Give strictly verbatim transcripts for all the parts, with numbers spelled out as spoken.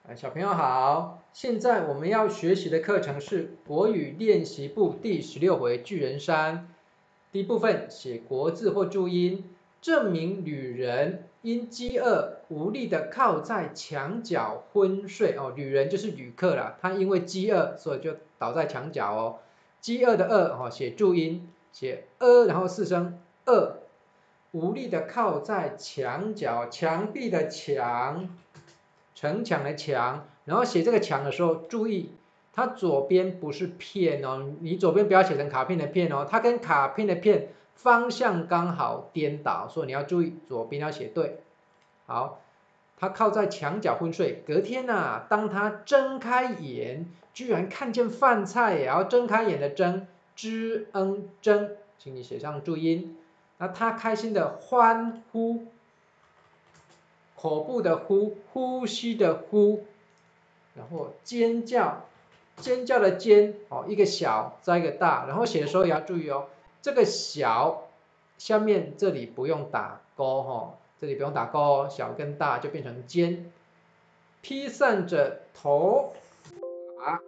哎，小朋友好，现在我们要学习的课程是国语练习部第十六回巨人山。第一部分写国字或注音，证明旅人因饥饿无力的靠在墙角昏睡。哦，旅人就是旅客啦，他因为饥饿，所以就倒在墙角哦。饥饿的饿，哦，写注音，写呃，然后四声饿，无力的靠在墙角，墙壁的墙。城墙的墙，然后写这个墙的时候，注意它左边不是片哦，你左边不要写成卡片的片哦，它跟卡片的片方向刚好颠倒，所以你要注意左边要写对。好，他靠在墙角昏睡，隔天呐、啊，当他睁开眼，居然看见饭菜，也要睁开眼的睁，知恩睁，请你写上注音。那他开心的欢呼。口部的呼，呼吸的呼，然后尖叫，尖叫的尖，哦，一个小再一个大，然后写的时候也要注意哦，这个小下面这里不用打勾哈、哦，这里不用打勾哦，小跟大就变成尖，披散着头发，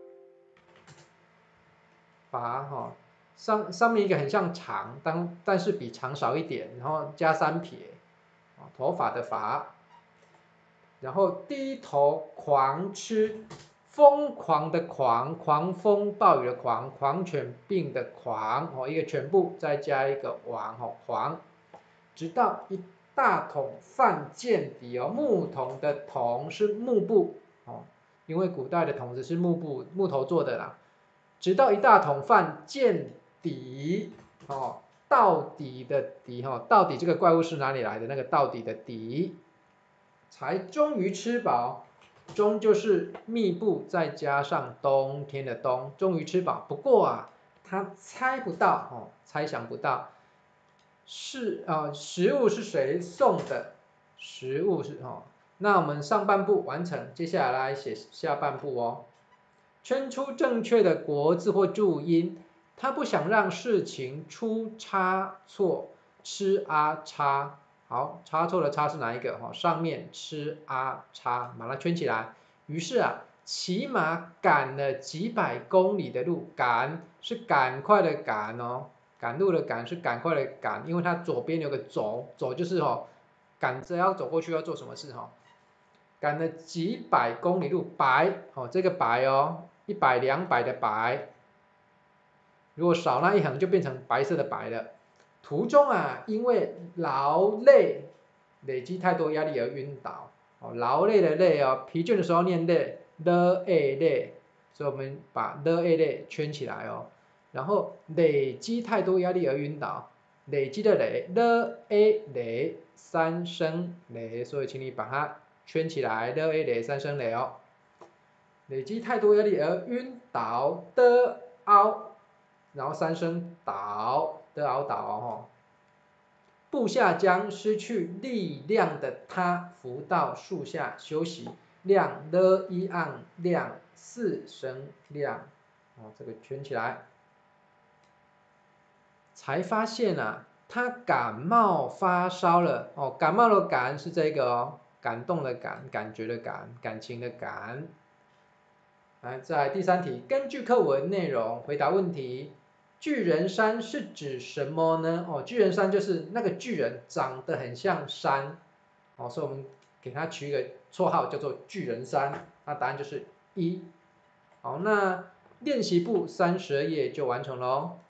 发哈，上上面一个很像长，但但是比长少一点，然后加三撇，头发的发。然后低头狂吃，疯狂的狂，狂风暴雨的狂，狂犬病的狂，哦，一个全部再加一个王，哦，狂，直到一大桶饭见底哦，木桶的桶是木部，哦，因为古代的桶子是木部木头做的啦，直到一大桶饭见底，哦，到底的底，哈、哦，到底这个怪物是哪里来的？那个到底的底。才终于吃饱，终就是密布再加上冬天的冬，终于吃饱。不过啊，他猜不到哦，猜想不到是啊、呃，食物是谁送的？食物是哦，那我们上半部完成，接下来写下半部哦。圈出正确的国字或注音，他不想让事情出差错，吃啊叉。好，差错的差是哪一个？哈，上面吃啊叉，把它圈起来。于是啊，骑马赶了几百公里的路，赶是赶快的赶哦，赶路的赶是赶快的赶，因为它左边有个走，走就是哦，赶着要走过去要做什么事哈。赶了几百公里路，白哦，这个白哦，一百两百的白，如果少那一横就变成白色的白了。途中啊，因为劳累，累积太多压力而晕倒。哦，劳累的累哦，疲倦的时候念累，l a 累，所以我们把 l a 累圈起来哦。然后累积太多压力而晕倒，累积的累 l a 累三声累，所以请你把它圈起来 l a 累三声累哦。累积太多压力而晕倒的凹，然后三声倒的凹倒哦。部下将失去力量的他伏到树下休息，亮了一按亮四声亮，哦，这个圈起来。才发现啊，他感冒发烧了哦，感冒的感是这个哦，感动的感，感觉的感，感情的感。来，在第三题，根据课文内容回答问题。巨人山是指什么呢？哦，巨人山就是那个巨人长得很像山，哦，所以我们给他取一个绰号叫做巨人山。那答案就是一。好，那练习簿三十二页就完成了哦。